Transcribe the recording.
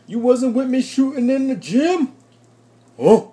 You wasn't with me shooting in the gym? Huh?